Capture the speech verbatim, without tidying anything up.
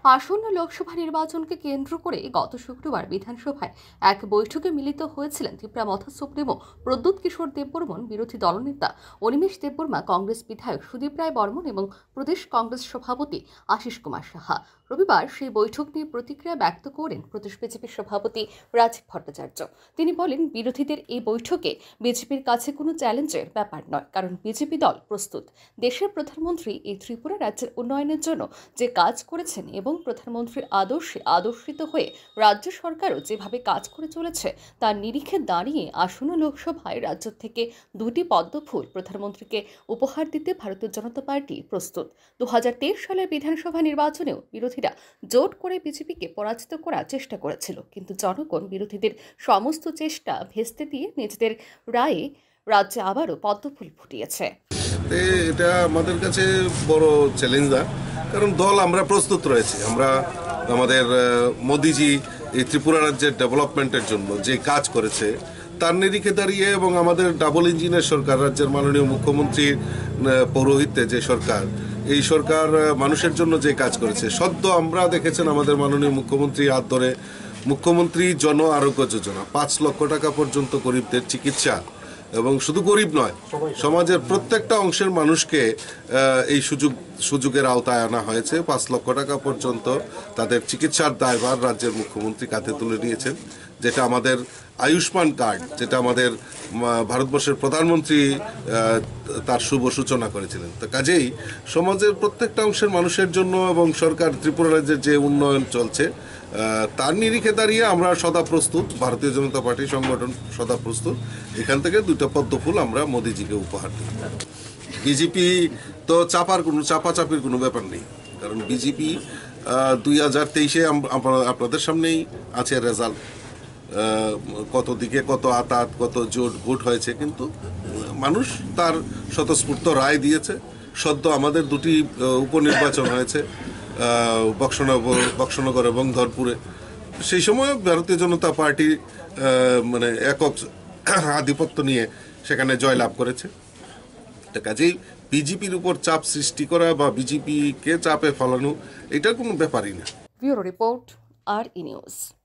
আসন্ন লোকসভা নির্বাচনকে কেন্দ্র করে গত শুক্রবার বিধানসভায় এক বৈঠকে মিলিত হয়েছিলেন ত্রিপুরা মথা সুপ্রিমো প্রদ্যুৎ কিশোর দেববর্মন, বিরোধী দলনেতা অনিমেষ দেববর্মা, কংগ্রেস বিধায়ক সুদীপ রায় বর্মন এবং প্রদেশ কংগ্রেস সভাপতি আশিস কুমার সাহা। রবিবার সেই বৈঠক নিয়ে প্রতিক্রিয়া ব্যক্ত করেন প্রদেশ বিজেপির সভাপতি রাজীব ভট্টাচার্য। তিনি বলেন, বিরোধীদের এই বৈঠকে বিজেপির কাছে কোনো চ্যালেঞ্জের ব্যাপার নয়, কারণ বিজেপি দল প্রস্তুত। দেশের প্রধানমন্ত্রী এই ত্রিপুরা রাজ্যের উন্নয়নের জন্য যে কাজ করেছেন এবং প্রধানমন্ত্রীর আদর্শে আদর্শিত হয়ে রাজ্য সরকারও যেভাবে কাজ করে চলেছে তার নিরিখে দাঁড়িয়ে আসন্ন লোকসভায় রাজ্য থেকে দুটি পদ্মফুল প্রধানমন্ত্রীকে উপহার দিতে ভারতীয় জনতা পার্টি প্রস্তুত। দু হাজার তেইশ সালের বিধানসভা নির্বাচনেও বিরোধীরা জোট করে বিজেপিকে পরাজিত করার চেষ্টা করেছিল, কিন্তু জনগণ বিরোধীদের সমস্ত চেষ্টা ভেস্তে দিয়ে নিজেদের রায়ে রাজ্যে আবারও পদ্মফুল ফুটিয়েছে। এটা আমাদের কাছে বড় চ্যালেঞ্জ না, কারণ দল আমরা প্রস্তুত রয়েছি। আমরা আমাদের মোদিজি এই ত্রিপুরা রাজ্যের ডেভেলপমেন্টের জন্য যে কাজ করেছে তার নিরিখে দাঁড়িয়ে এবং আমাদের ডাবল ইঞ্জিনের সরকার, রাজ্যের মাননীয় মুখ্যমন্ত্রীর পৌরোহিত্যে যে সরকার, এই সরকার মানুষের জন্য যে কাজ করেছে, সদ্য আমরা দেখেছেন আমাদের মাননীয় মুখ্যমন্ত্রী হাত ধরে মুখ্যমন্ত্রী জন আরোগ্য যোজনা, পাঁচ লক্ষ টাকা পর্যন্ত গরিবদের চিকিৎসা, এবং শুধু গরিব নয়, সমাজের প্রত্যেকটা অংশের মানুষকে এই সুযোগ সুযোগের আওতায় আনা হয়েছে। পাঁচ লক্ষ টাকা পর্যন্ত তাদের চিকিৎসার দায়ভার রাজ্যের মুখ্যমন্ত্রী কাঁধে তুলে নিয়েছেন, যেটা আমাদের আয়ুষ্মান কার্ড, যেটা আমাদের ভারতবর্ষের প্রধানমন্ত্রী তার শুভ সূচনা করেছিলেন। তো কাজেই সমাজের প্রত্যেকটা অংশের মানুষের জন্য এবং সরকার ত্রিপুরা রাজ্যের যে উন্নয়ন চলছে তার নিরিখে দাঁড়িয়ে আমরা সদা প্রস্তুত, ভারতীয় জনতা পার্টি সংগঠন সদা প্রস্তুত। এখান থেকে দুটো পদ্মফুল আমরা মোদিজিকে উপহার দিই। বিজেপি তো চাপার কোনো চাপাচাপির কোনো ব্যাপার নেই, কারণ বিজেপি দুই হাজার তেইশে আপনাদের সামনেই আছে রেজাল্ট, কত দিকে কত আতাত কত জোট ভোট হয়েছে, কিন্তু মানুষ তার স্বতঃস্ফূর্ত রায় দিয়েছে। সদ্য আমাদের দুটি উপনির্বাচন হয়েছে, বক্সনগর বক্সনগর এবং ধরপুরে। সেই সময় ভারতীয় জনতা পার্টি মানে একক আধিপত্য নিয়ে সেখানে জয়লাভ করেছে। কাজেই বিজেপির উপর চাপ সৃষ্টি করা বা বিজেপিকে চাপে ফেলানো এটা কোনো ব্যাপারই না। Bureau report, R E news.